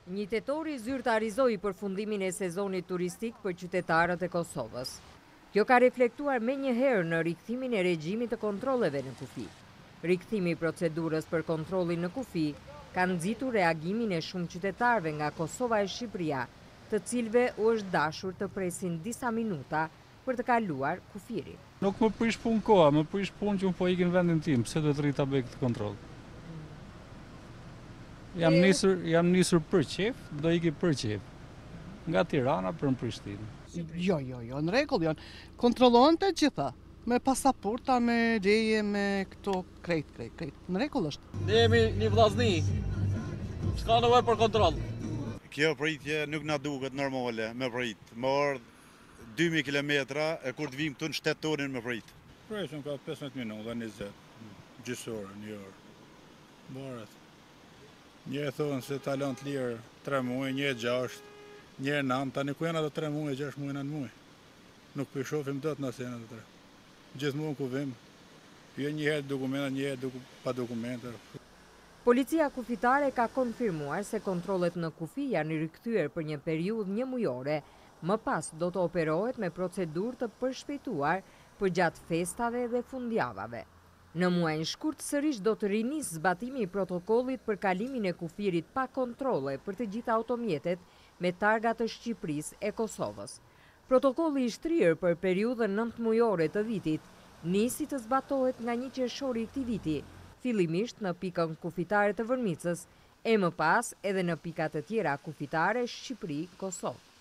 Një tetori zyrtarizoi përfundimin e sezonit turistik për qytetarët e Kosovës. Kjo ka reflektuar menjëherë në rikthimin e regjimit të kontrolleve në kufi. Rikthimi i procedurës për kontrollin në kufi ka nxitur reagimin e shumë qytetarëve nga Kosova e Shqipëria, të cilëve u është dashur të presin disa minuta për të kaluar kufirin. Nuk më prish punë koha, më prish punë që unë po ikin vendin tim, pse do të rrit ta bëj këtë kontroll. Jam nisur për qef, do iki për qef. Nga Tirana për në Prishtinë. Jo, në rregull janë. Kontrollohen të gjitha. Me pasaporta, me leje, me këto krejt. Në rregull është. Ne jemi një vllazni. S'ka nevojë për kontroll. Kjo pritje nuk na duket normale me prit. Më ardh 2000 kilometra e kur të vim këtu në shtetonin me prit. Prejshëm ka 15 minuta, 20, gjysore, një orë. Baret. Një e thonë se talon të lirë 3 muaj, një e 6, një e 9, tani ku janë ato 3 muaj, 6 muaj, 9 muaj. Nuk për shofim dot në asenë të 3. Gjithmonë ku vim, jo një herë dokumenta, një herë pa dokumenta. Policia kufitare ka konfirmuar se kontrollet në kufi janë rikthyer për një periudhë një mujore, më pas do të operohet me procedurë të përshpejtuar për gjatë festave dhe fundjavave. Në muajin shkurt sërish do të rinis zbatimi i protokollit për kalimin e kufirit pa kontrolle për të gjitha automjetet me targa të Shqipërisë e Kosovës. Protokolli i shtrirë për periudhën 9 mujore të vitit nisi të zbatohet nga 1 qershori i këtij viti, fillimisht në pikën kufitare të Vërmicës, e më pas edhe në pikat të tjera kufitare Shqipëri-Kosovë.